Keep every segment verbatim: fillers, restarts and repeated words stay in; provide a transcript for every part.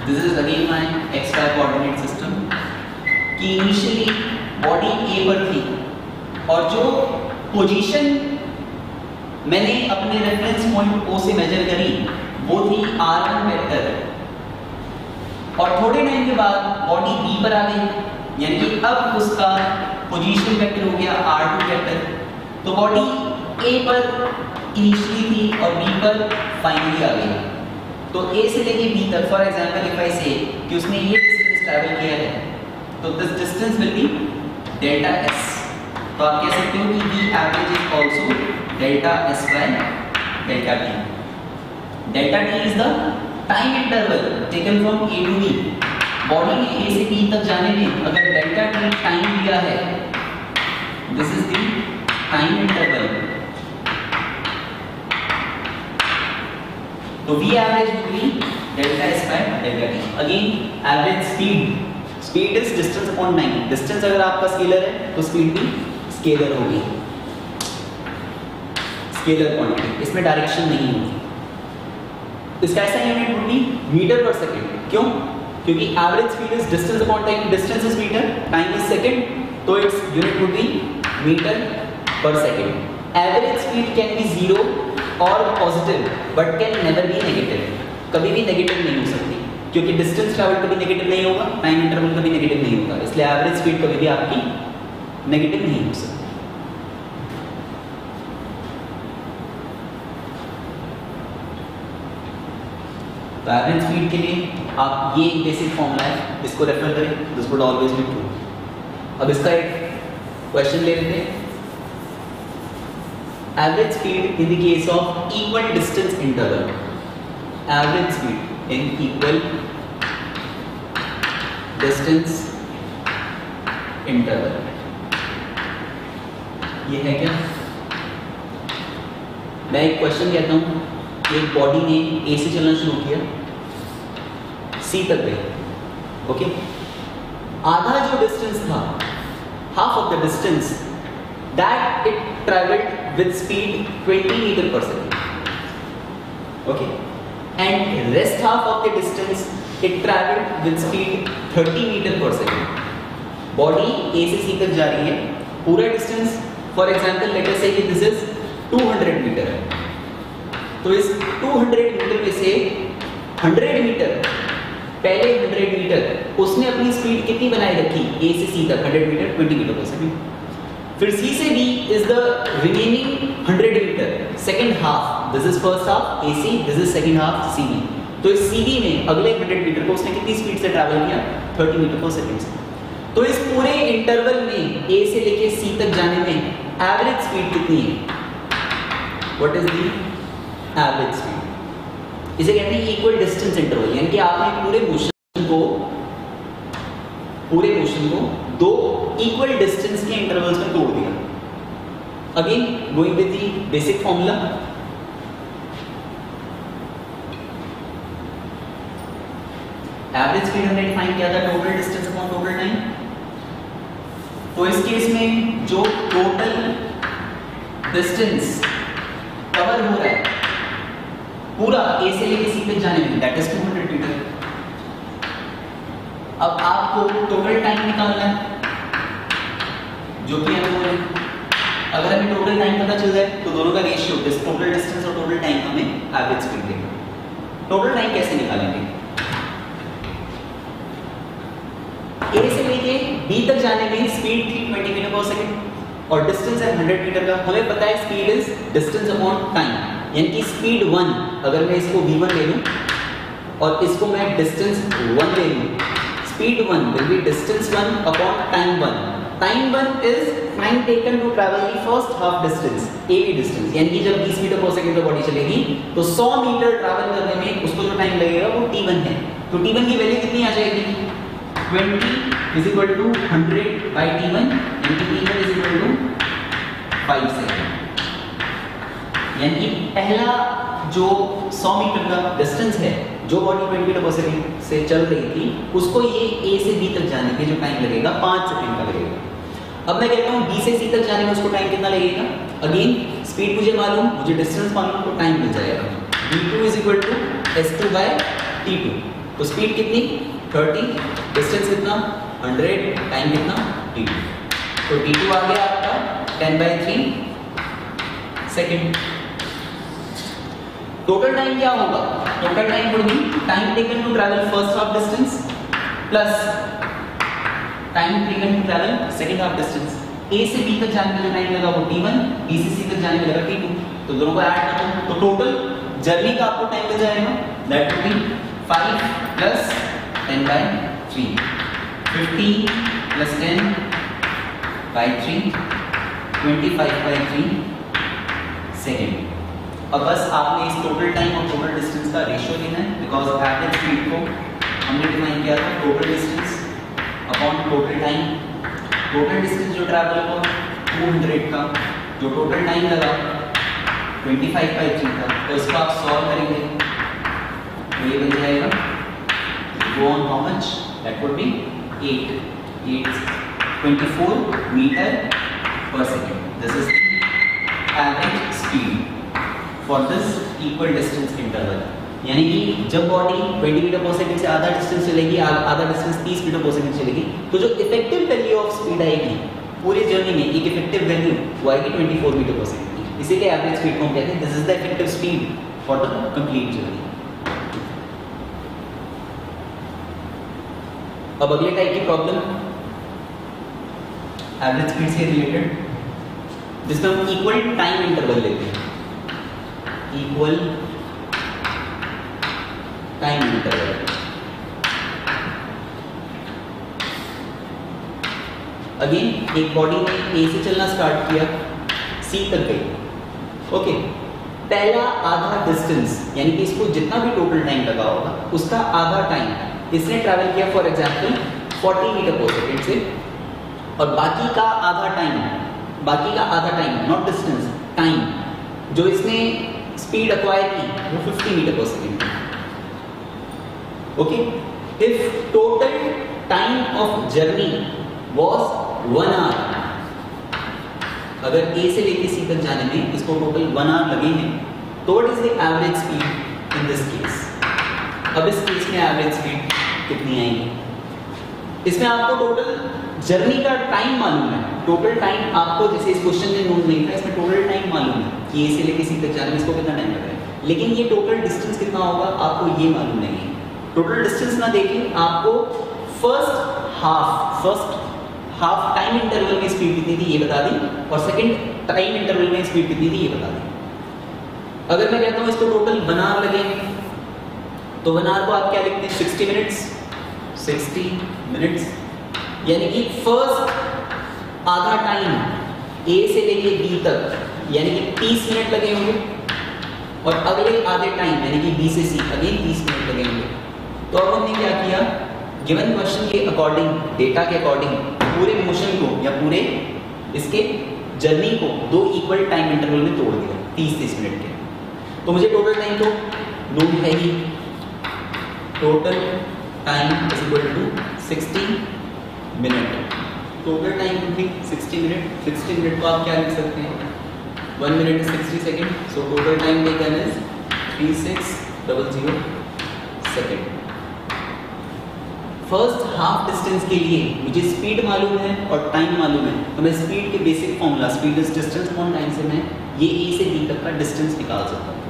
This is again my extra coordinate system कि initially body A पर थी और जो पोजीशन मैंने अपने रेफरेंस पॉइंट ओ से मेजर करी वो थी आर वन वेक्टर, और थोड़े टाइम के बाद बॉडी बी पर आ गई, यानी कि अब उसका पोजीशन वेक्टर हो गया आर टू वेक्टर। तो बॉडी ए पर इनिशियली थी और बी पर फाइनली आ गई। तो ए से लेके बी तक, फॉर एग्जांपल इफ आई से कि उसने ये डिस्टेंस ट्रैवल किया है, तो this distance will be delta s. तो आप कह सकते हो कि B average is also delta s by delta t. Delta t is the time interval taken from A to B. Body ने ए से बी तक जाने में अगर डेल्टा टी टाइम दिया है, this is the time interval, तो V average will be delta S by delta T. Again, average speed. Speed is distance upon time. Distance अगर आपका स्केलर है तो स्पीड भी स्केलर होगी, स्केलर क्वांटिटी, इसमें डायरेक्शन नहीं होगी। इसका ऐसा यूनिट होगी मीटर पर सेकंड। क्यों? क्योंकि average speed is distance upon time, distance is meter, time is second, तो its unit would be meter per second. Average speed can be zero और positive but can never be negative. कभी भी negative नहीं हो सकती, क्योंकि distance travel कभी negative नहीं होगा, टाइम इंटरवल कभी नेगेटिव नहीं होगा, इसलिए एवरेज स्पीड कभी भी आपकी नेगेटिव नहीं हो सकती। तो एवरेज स्पीड के लिए आप ये एक बेसिक फॉर्मूला है, इसको रेफर करें, this would always be true. अब इसका एक क्वेश्चन ले लेते हैं। Average speed in the case of equal distance interval. Average speed in equal distance interval. ये है क्या? मैं एक क्वेश्चन कहता हूँ, एक बॉडी ने ए से चलना शुरू किया, सी तक गई, ओके? आधा जो डिस्टेंस था, half of the distance that it traveled with speed twenty meter per second, okay, and rest half of the distance it traveled with speed thirty meter per second. Body A से C तक जा रही है, पूरा distance for example let us say कि this is two hundred meter है, तो इस two hundred मीटर में से one hundred मीटर, पहले one hundred मीटर उसने अपनी स्पीड कितनी बनाए रखी A से C तक one hundred meter twenty meter per second. फिर C से D is the remaining one hundred meter, second half, this is first half A C, this is second half C D। तो इस C D में अगले one hundred metre को उसने कितनी speed से ट्रैवल किया thirty मीटर पर सेकंड से। तो इस पूरे इंटरवल में A से लेके C तक जाने में एवरेज स्पीड कितनी है? What is the average speed? इसे कहते हैं इक्वल डिस्टेंस इंटरवल, यानी कि आपने पूरे मोशन को पूरे मोशन को दो इक्वल डिस्टेंस के इंटरवल्स में तोड़ दिया। Again going with the basic formula, average speed हमने डिफाइन किया था total distance upon total time. तो इस केस में जो टोटल डिस्टेंस कवर हो रहा है पूरा ए से लेके सी तक जाने में, that is two hundred meter. अब आपको टोटल टाइम निकालना है, जो कि हमें बोले अगर हमें टोटल टाइम पता चल जाए तो दोनों का रेशियो, टोटल डिस्टेंस और टोटल टाइम हमें एवरेज स्पीड देगा। टोटल टाइम कैसे निकालेंगे? ए से लेके बी तक जाने में स्पीड थी twenty मीटर पर सेकंड और डिस्टेंस है one hundred मीटर का। हमें पता है speed is distance upon time, यानी कि स्पीड वन, अगर मैं इसको v वन ले लूं और इसको मैं डिस्टेंस वन ले लूं, speed one will be distance one upon time one. Time one is time taken to travel the first half distance, A B distance, यानी कि जब twenty मीटर पर सेकंड पर बॉडी चलेगी तो one hundred मीटर ट्रैवल करने में उसको जो टाइम लगेगा वो T one है। तो T one की वैल्यू कितनी आ जाएगी? twenty is equal to one hundred by T one, यानी कि T one is equal to five second. यानी कि पहला जो one hundred मीटर का डिस्टेंस है, जो body twenty meter per second से चल रही थी, उसको ये A से B तक जाने में जो टाइम लगेगा पाँच सेकंड का लगेगा। अब मैं कहता हूँ B से C तक जाने में उसको टाइम कितना लगेगा? अगेन स्पीड मुझे मालूम, मुझे डिस्टेंस मालूम, तो टाइम मिल जाएगा v two is equal to s two by t two। तो स्पीड कितनी थर्टी, डिस्टेंस कितना हंड्रेड, टाइम कितना टी टू। तो टी टू आ गया आपका ten by three second. Total time क्या होगा? Total time would be time taken to travel first half distance plus time taken to travel second half distance. A से B तक जाने में जो टाइम लगा वो टी वन, बी से सी तक जाने में लगा टी टू। तो दोनों को ऐड कर दो तो टोटल जर्नी का आपको टाइम मिल जाएगा that would be five plus ten by three, fifty plus ten by three, twenty five by three second. अब बस आपने इस टोटल टाइम और टोटल डिस्टेंस का रेशियो लेना है बिकॉज एवरेज स्पीड को हमने डिफाइन किया था total distance upon total time. Total distance जो ट्रैवल हुआ टू हंड्रेड का, जो टोटल टाइम लगा ट्वेंटी फाइव बाई थ्री का, तो इसको आप सॉल्व करेंगे तो ये बन जाएगा go on how much that would be eight, eight, twenty-four meter per second. This is the average speed for this equal distance interval. यानी कि जब body twenty meter per second से आधा डिस्टेंस चलेगी, आधा डिस्टेंस तीस मीटर पर सेकंड चलेगी, तो जो इफेक्टिव वैल्यू ऑफ स्पीड आएगी पूरे जर्नी में एक इफेक्टिव वैल्यू वो आएगी twenty four meter per second. इसीलिए एवरेज स्पीड को हम कहते हैं this is the effective speed for the complete journey. अब अगले टाइप की प्रॉब्लम एवरेज स्पीड से रिलेटेड जिसमें हम इक्वल टाइम इंटरवल लेते हैं, इक्वल टाइम इंटरवल। अगेन एक बॉडी ने ए से चलना स्टार्ट किया, सी तक गई। ओके, पहला आधा डिस्टेंस यानी कि इसको जितना भी टोटल टाइम लगा होगा उसका आधा टाइम इसने ट्रैवल किया for example forty meter per second से, और बाकी का आधा टाइम, बाकी का आधा टाइम नॉट डिस्टेंस, टाइम जो इसने स्पीड अक्वायर की वो fifty meter per second. Okay, if total time of journey was one hour, अगर ए से लेके सी तक जाने में इसको टोटल वन आवर लगे हैं, तो what is the average speed in this case? अब इस केस में एवरेज स्पीड कितनी आएगी? इसमें आपको टोटल जर्नी का टाइम मालूम है, टोटल टाइम आपको जैसे इस क्वेश्चन में नोट नहीं था, इसमें टोटल टाइम मालूम है कि ए से लेके सी तक जाने में इसको कितना टाइम लगा है, लेकिन ये टोटल डिस्टेंस कितना होगा आपको ये मालूम नहीं है। टोटल डिस्टेंस ना देखिए, आपको first half first half time interval में स्पीड कितनी थी ये बता दी, और सेकंड टाइम इंटरवल में स्पीड कितनी थी ये बता दी। अगर मैं कहता हूं इसको टोटल वन आवर लगेंगे, तो वन आवर को आप क्या लिखते हैं? सिक्सटी मिनट्स, सिक्सटी मिनट्स, यानी कि फर्स्ट आधा टाइम ए से लेके बी तक यानी कि तीस मिनट लगे होंगे, और अगले आधे टाइम यानी कि बी से सी अगेन तीस मिनट लगे होंगे। तो अब हमने क्या किया, गिवन क्वेश्चन के अकॉर्डिंग, डेटा के अकॉर्डिंग पूरे मोशन को या पूरे इसके जर्नी को दो इक्वल टाइम इंटरवल में तोड़ दिया तीस तीस मिनट के। तो मुझे टोटल टाइम तो नोट है ही, total time is equal to sixty minute. Total time भी सिक्सटी मिनट, सिक्सटी मिनट को आप क्या लिख सकते हैं? One minute is sixty second, so total time taken is three six double zero second. First half distance के लिए मुझे स्पीड मालूम है और टाइम मालूम है, तो मैं स्पीड के basic formula speed is distance upon time से मैं ये ए से बी तक का डिस्टेंस निकाल सकता हूँ।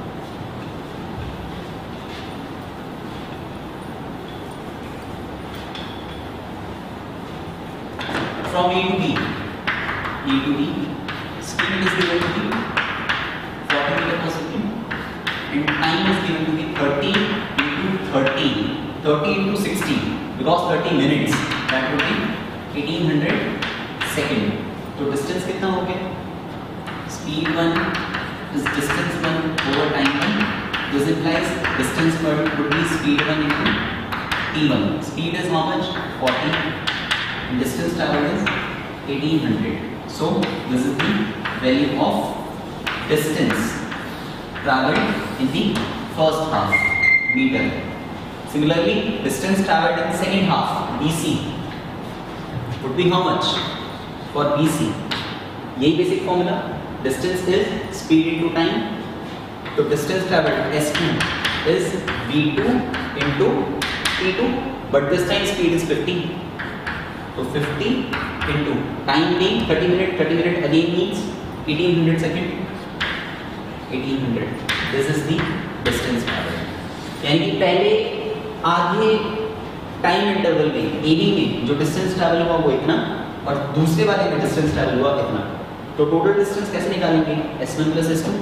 From A to B, A to B speed is given to be forty meter per second and time is given to be thirty into thirty, thirty into sixty, because thirty minutes that would be eighteen hundred second। तो distance कितना हो गया? Speed one is distance one over time one, this implies distance one would be speed one into t one। speed is how much? forty and distance traveled is eighteen hundred, so this is the value of distance traveled in the first half meter। Similarly, distance traveled in second half B C would be how much for B C? यही basic formula, distance is speed into time, तो distance traveled S two is V two into T two, but this time speed is fifty. So fifty into time being thirty minute, thirty minute again means eighteen hundred second. eighteen hundred. This is the distance traveled. यानी कि पहले आधे time interval में A B में जो distance travel हुआ वो इतना और दूसरे वाले में डिस्टेंस ट्रैवल हुआ इतना. तो टोटल डिस्टेंस कैसे निकालेंगे? S one plus S two.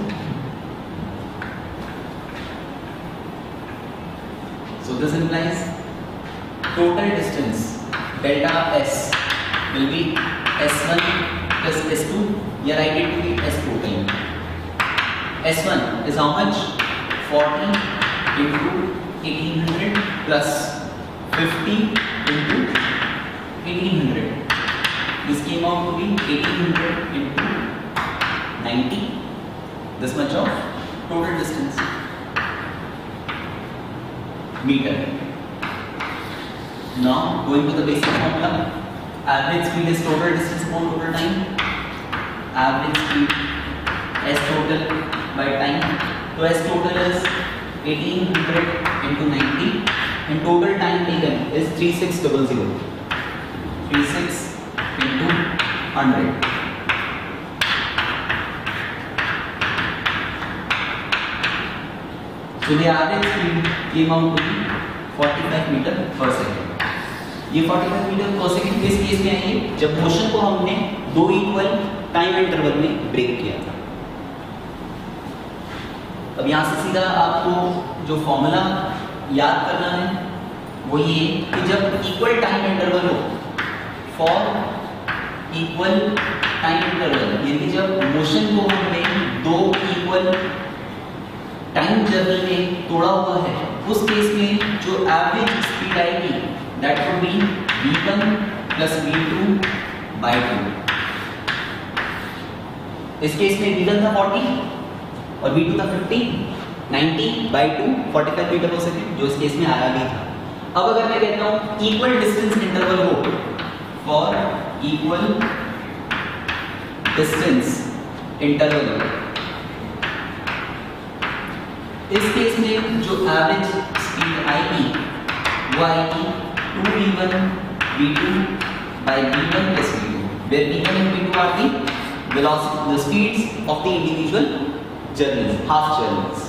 So this implies total distance delta S will be S one plus S two. Yeah, write it to be S total. S one is how much? forty into eighteen hundred plus fifty into eighteen hundred. This came out to be eighteen hundred into ninety. This much of total distance. Meter. Now going to the basic formula. Average speed is total distance upon total time. Average speed S total by time. So S total is eighteen hundred into ninety and total time taken is thirty-six hundred. thirty-six into one hundred. So the average speed came out to be forty-five meter per second. ये forty-five meter per second किस केस में आएंगे? जब motion को हमने दो equal time interval में ब्रेक किया था. अब यहाँ से सीधा आपको जो फॉर्मूला याद करना है वो ये कि जब इक्वल टाइम इंटरवल हो फॉर इक्वल टाइम इंटरवल यानी कि जब मोशन को हमने दो इक्वल टाइम जर्नल में तोड़ा हुआ है उस केस में जो एवरेज स्पीड आएगी that would be v one plus v two by two. इस केस में v one था forty और v two था fifty. ninety by two forty-five meter per second जो इस केस में आया भी था. अब अगर मैं कहता हूं इक्वल डिस्टेंस इंटरवल हो फॉर इक्वल डिस्टेंस इंटरवल इस केस में जो एवरेज स्पीड आएगी वो आएगी two v one v two by v one plus v two where v one and v two are the velocity the speeds of the individual journeys half journeys.